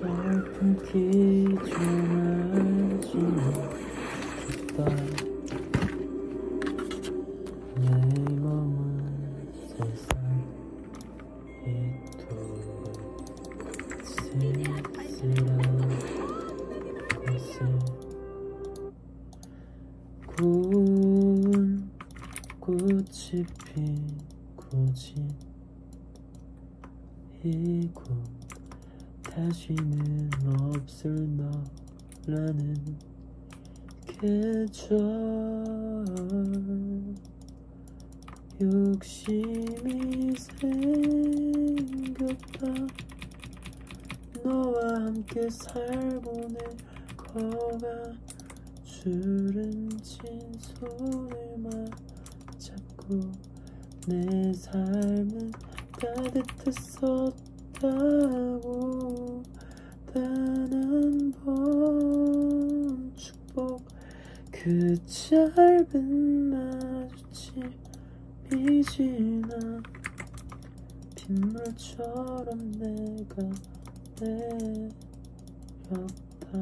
품기 전하지는 줬다. 내 몸은 세상 이토록 쓸쓸한 곳에 구운 꽃이 피고 진 이곳 다시는 없을 너라는 계절. 욕심이 생겼다. 너와 함께 살고 내 거가 주름진 손을 맞잡고 내 삶은 따뜻했었다고. 단 한 번 축복 그 짧은 마주침이 지나 빗물처럼 내가 내렸다.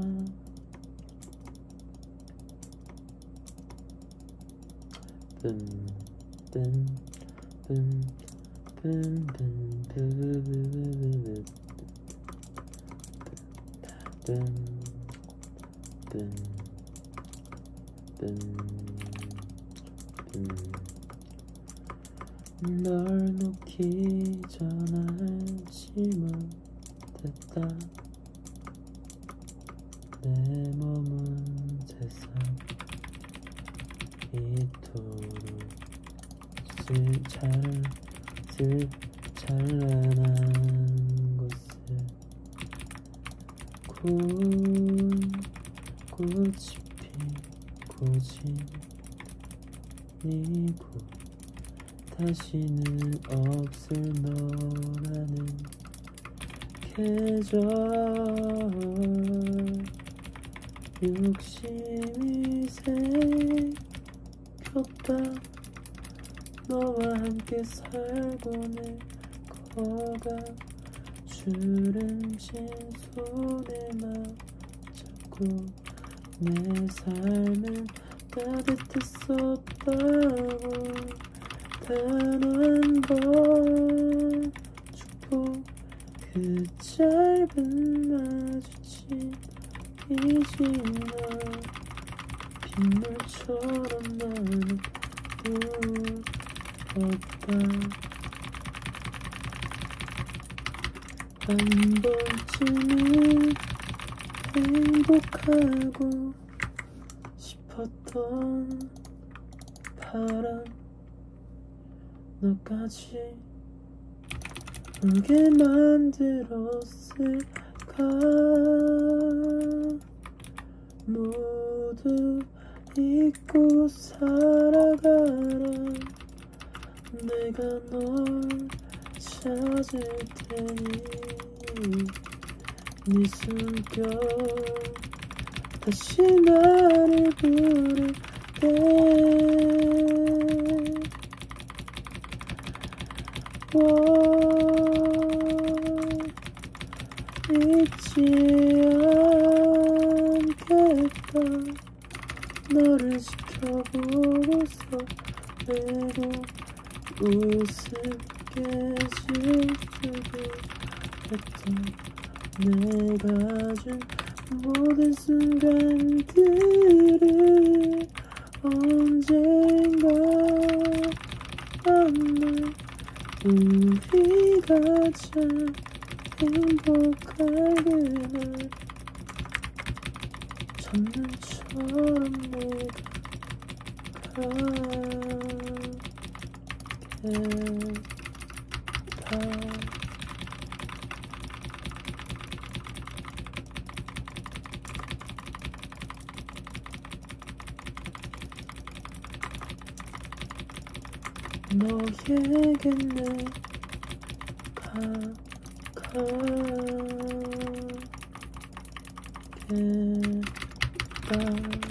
널 놓기 전 알지 못했다. 내 몸은 세상 이토록 찬란한 곳에 구운 꽃이 피고 진 이곳 다시는 없을 너라는 계절. 욕심이 생겼다. 너와 함께 살고 내 거가 주름진 손을 맞잡고 내 삶은 따뜻했었다고. 단 한 번 축복 그 짧은 마주침이 지나 빗물처럼 나는 울었다. 한 번쯤은 행복하고 싶었던 바람 너까지 울게 만들었을까. 모두 잊고 살아가라. 내가 널 찾을 테니 네 숨결 다시 나를 부를 때 잊지 않겠다. 너를 지켜보고서 내도 우습게 질투도 했던 내가 준 모든 순간들을 언젠가 만나 우리 가장 행복할 그날 첫눈처럼 내가 너에게 내가 가겠다.